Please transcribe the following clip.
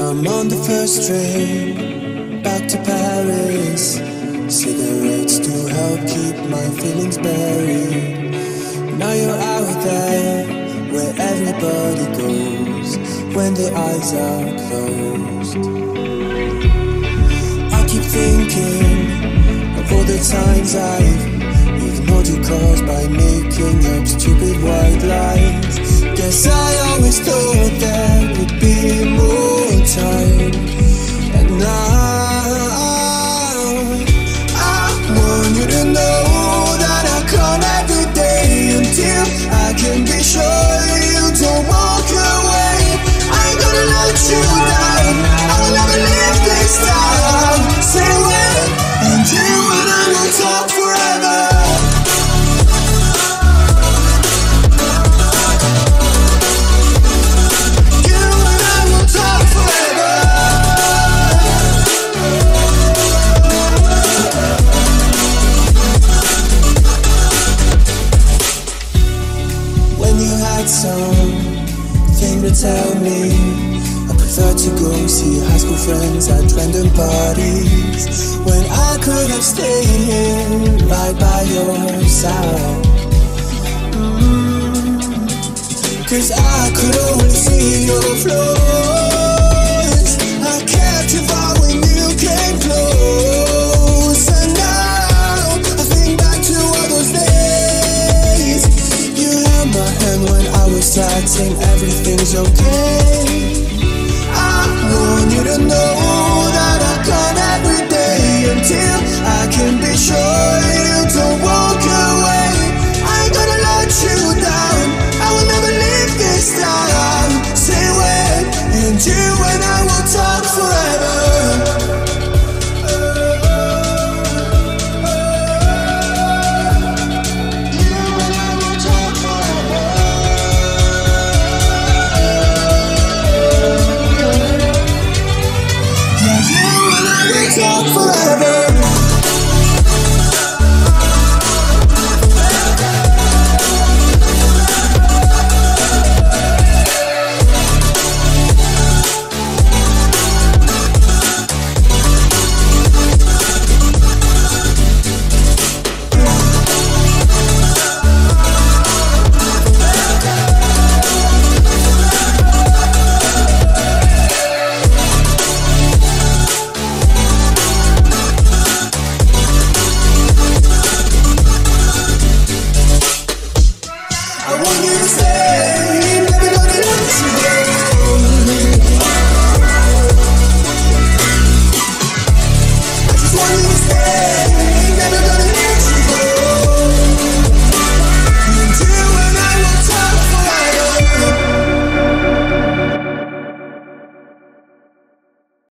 I'm on the first train back to Paris. Cigarettes to help keep my feelings buried. Now you're out there where everybody goes when their eyes are closed. I keep thinking of all the times I've ignored your calls by making up stupid white lies. Guess I always thought there would be more time, and now I want you to know that I call every day until I can be sure you don't walk away. I ain't gonna let you down, I will never leave this town. Say when, and you and I will talk forever. Something to tell me. I prefer to go see high school friends at random parties when I could have stayed here right by your side. Cause I could always see your flaws. I kept you back when you came close, and now I think back to all those days. You held my hand when I was sad, saying everything's okay.